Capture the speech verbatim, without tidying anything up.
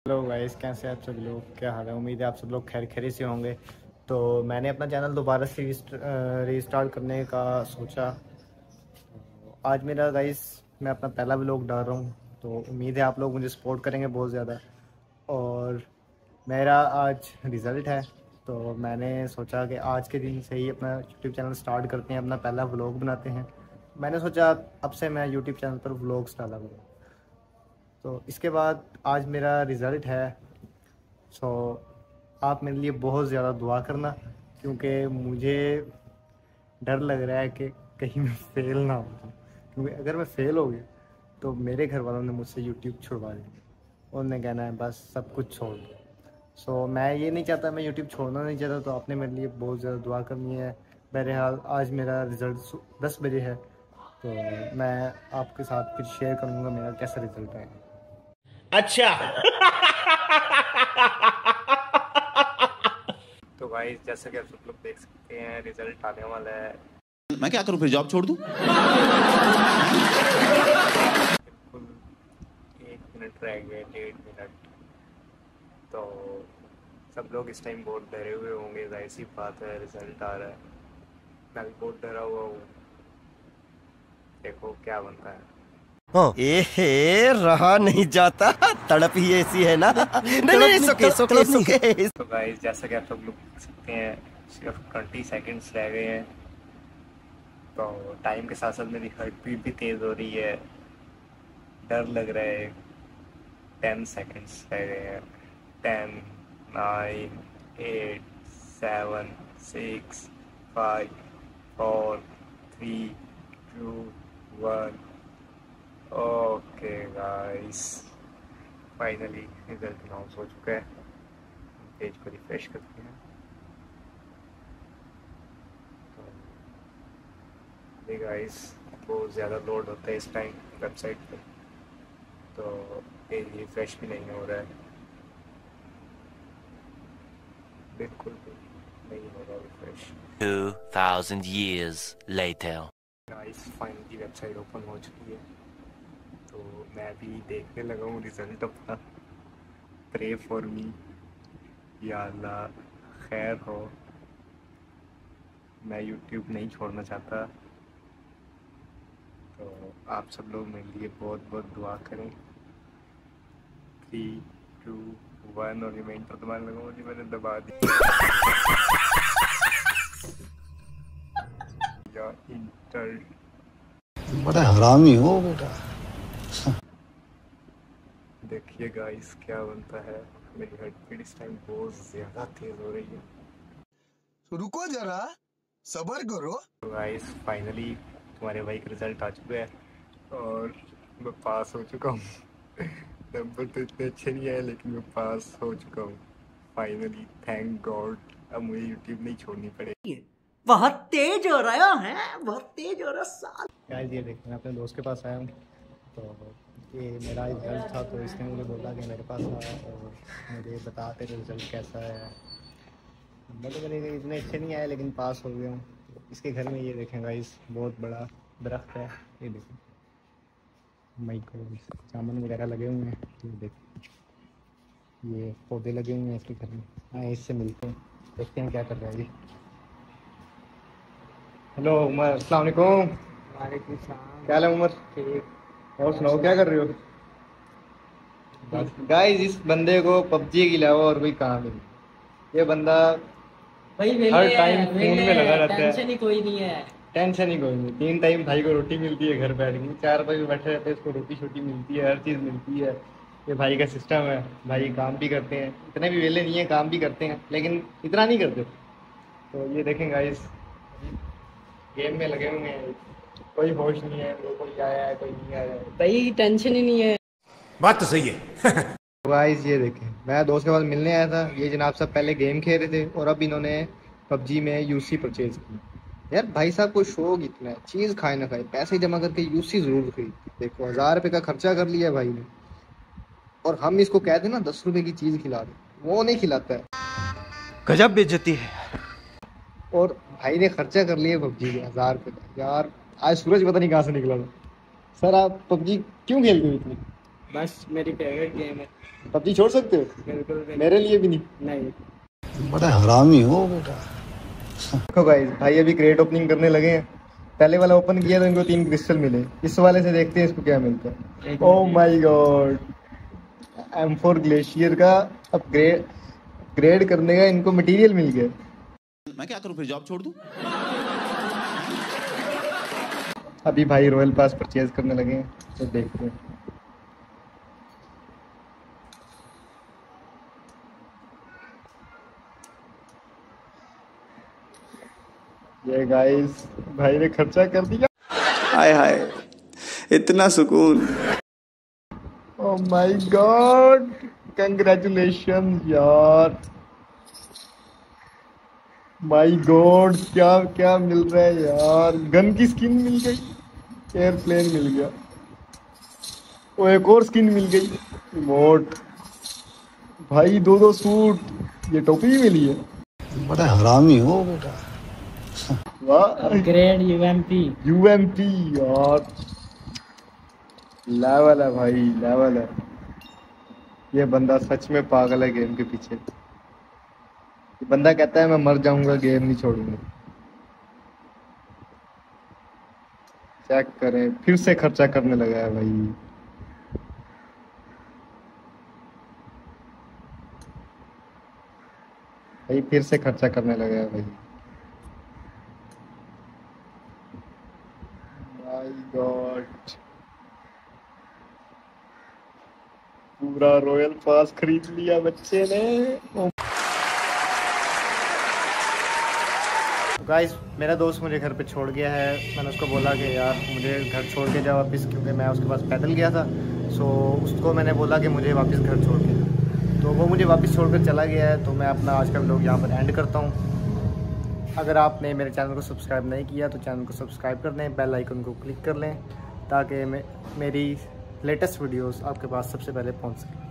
Hello guys, कैसे हैं आप सब लोग? क्या हाल है? उम्मीद है आप सब लोग खैर खैरी से होंगे। तो मैंने अपना चैनल दोबारा से रीस्टार्ट करने का सोचा। तो आज मेरा गाइस मैं अपना पहला व्लॉग डाल रहा हूँ, तो उम्मीद है आप लोग मुझे सपोर्ट करेंगे बहुत ज़्यादा। और मेरा आज रिज़ल्ट है, तो मैंने सोचा कि आज के दिन से ही अपना यूट्यूब चैनल स्टार्ट करते हैं, अपना पहला व्लॉग बनाते हैं। मैंने सोचा अब से मैं यूट्यूब चैनल पर व्लॉग्स डाला करूँ। तो इसके बाद आज मेरा रिज़ल्ट है। सो आप मेरे लिए बहुत ज़्यादा दुआ करना, क्योंकि मुझे डर लग रहा है कि कहीं मैं फ़ेल ना हो जाऊँ। क्योंकि अगर मैं फ़ेल हो गया तो मेरे घर वालों ने मुझसे यूट्यूब छुड़वा देंगे। उन्होंने कहना है बस सब कुछ छोड़ दो। सो मैं ये नहीं चाहता, मैं यूट्यूब छोड़ना नहीं चाहता। तो आपने मेरे लिए बहुत ज़्यादा दुआ करनी है। बहरहाल आज मेरा रिज़ल्ट दस बजे है, तो मैं आपके साथ फिर शेयर करूँगा मेरा कैसा रिज़ल्ट है। अच्छा। तो भाई जैसा कि आप सब लोग देख सकते हैं, रिजल्ट आने वाला है। मैं क्या करूं, फिर जॉब छोड़ दूं? बिल्कुल एक मिनट रह गए, डेढ़ मिनट। तो सब लोग इस टाइम बहुत डरे हुए होंगे, जाहिर सी बात है, रिजल्ट आ रहा है। मैं भी बहुत डरा हुआ हूँ। देखो क्या बनता है। एहे, रहा नहीं जाता, तड़प ही ऐसी है ना। नहीं नहीं, सोके सोके सोके। तो गाइस जैसा कि आप सब लोग देख सकते हैं, सिर्फ ट्वेंटी सेकंड्स रह गए हैं। तो टाइम के साथ साथ मेरी हार्ट बीट भी तेज़ हो रही है, डर लग रहा है। टेन सेकंड्स रह गए हैं। Ten, nine, eight, seven, six, five, four, three, two, one. Okay guys, finally result announce हो चुका है। पेज को रिफ्रेश करते हैं। तो गाइस बहुत ज़्यादा लोड होता है इस टाइम वेबसाइट पे, तो पेज रिफ्रेश भी नहीं हो रहा है, बिल्कुल भी नहीं हो रहा refresh. Two thousand years later. Guys finally website open हो चुकी है, तो मैं भी देखने लगा हूँ रिजल्ट अपना। प्रे फॉर मी, या अल्लाह खैर हो। मैं यूट्यूब नहीं छोड़ना चाहता, तो आप सब लोग मेरे लिए बहुत बहुत दुआ करें। थ्री, टू, वन और रिमाइंड पर दबाने लगा मुझे, मैंने दबा दिया। इंटर बड़ा हरामी हो बेटा। देखिए गाइस क्या बनता है। मेरी हार्ट बीट इस टाइम बहुत ज़्यादा तेज़ हो रही है। रुको जरा, सब्र करो। तो गाइस फाइनली तुम्हारे भाई का रिजल्ट आ चुका है और मैं पास हो चुका हूँ। नंबर तो इतने अच्छे नहीं आए, लेकिन मैं पास हो चुका हूँ फाइनली, थैंक गॉड। अब मुझे यूट्यूब नहीं छोड़नी पड़ेगी। बहुत तेज हो रहा है, बहुत तेज हो रहा है। गाइस ये देखिए, मैं अपने दोस्त के पास आया हूँ। तो ये मेरा रिजल्ट था, तो इसने मुझे बोला कि मेरे पास आ और मुझे बता तेरे रिजल्ट कैसा है। नंबर तो मेरे इतने अच्छे नहीं आए, लेकिन पास हो गया हूँ। तो इसके घर में ये देखें गाइस, बहुत बड़ा दरख्त है। ये देखें माइक्रो सामान वगैरह लगे हुए हैं। ये देखें, ये पौधे लगे हुए हैं इसके घर में। हाँ, इससे मिलते हैं, देखते हैं क्या कर रहा है ये। हेलो उमर, अस्सलाम वालेकुम। वालेकुम सलाम। क्या हाल है उमर? ठीक। और सुनाओ क्या कर रहे हो? गाइस इस बंदे को पबजी के अलावा और कोई काम नहीं। ये बंदा भाई हर टाइम फोन में लगा रहता है। टेंशन ही कोई नहीं है। टेंशन ही कोई नहीं। तीन टाइम भाई को रोटी मिलती है घर बैठ के, चार बजे बैठे रहते हैं, इसको रोटी छोटी मिलती है, हर चीज़ मिलती है। ये भाई का सिस्टम है। भाई काम भी करते हैं, इतने भी वेले नहीं है, काम भी करते हैं, लेकिन इतना नहीं करते। तो ये देखें गाइस, गेम में लगे हुए हैं, कोई होश नहीं है, कोई आया है कोई नहीं आया है। भाई टेंशन ही नहीं है। बात तो सही है। गाइस ये देखें, मैं दोस्त के पास मिलने आया था। ये जनाब सब पहले गेम खेल रहे थे और अब इन्होंने पबजी में यूसी परचेज की। यार भाई साहब को शौक इतना है, चीज़ खाए ना खाए, पैसे जमा करके यूसी ज़रूर खरीद। देखो हजार रुपये का खर्चा कर लिया भाई ने, और हम इसको कहते हैं ना दस रुपये की चीज़ खिला दे, वो नहीं खिलाता है। गजब बेइज्जती है। और भाई ने खर्चा कर लिया पबजी में हजार रुपये का। यार आज सूरज पता नहीं कहाँ से निकला था। सर आप पबजी क्यों खेलते हो इतनी? बस मेरी फेवरेट गेम है। पबजी छोड़ सकते हो? बिल्कुल मेरे लिए भी नहीं। नहीं बड़ा हरामी हो बेटा। देखो गाइस, भाई अभी क्रेट ओपनिंग करने लगे हैं। पहले वाला ओपन किया तो इनको तीन क्रिस्टल मिले। इस वाले से देखते हैं इसको क्या मिलता है। Oh my god, M four glacier का अपग्रेड ग्रेड करने का इनको मटेरियल मिल गया। मैं क्या करूं फिर, जॉब छोड़ दूं? अभी भाई रॉयल पास परचेज करने लगे हैं, तो देखते हैं। ये गाइस, भाई ने खर्चा कर दिया। हाय हाय, इतना सुकून। ओह माय गॉड, कंग्रेचुलेशन यार। माय गॉड, क्या क्या मिल रहा है यार। गन की स्किन मिल गई, एयरप्लेन मिल गया, वो एक और स्किन मिल गई, रिमोट, भाई दो दो सूट, ये टोपी भी मिली है। बड़ा हरामी हो बेटा। वाह, ग्रेड यूएमपी यूएमपी यार, लेवल है भाई, लेवल है। ये बंदा सच में पागल है गेम के पीछे। ये बंदा कहता है मैं मर जाऊंगा, गेम नहीं छोड़ूंगा। चेक करें, फिर से खर्चा करने लगा है भाई। भाई फिर से खर्चा करने लगा है भाई। माय गॉड, पूरा रॉयल पास खरीद लिया बच्चे ने। गाइस, मेरा दोस्त मुझे घर पे छोड़ गया है। मैंने उसको बोला कि यार मुझे घर छोड़ के जा वापस, क्योंकि मैं उसके पास पैदल गया था। सो उसको मैंने बोला कि मुझे वापस घर छोड़ के जा, तो वो मुझे वापस छोड़कर चला गया है। तो मैं अपना आज का व्लॉग यहाँ पर एंड करता हूँ। अगर आपने मेरे चैनल को सब्सक्राइब नहीं किया तो चैनल को सब्सक्राइब कर लें, बेल आइकन को क्लिक कर लें, ताकि मे मेरी लेटेस्ट वीडियोस आपके पास सबसे पहले पहुँच सकें।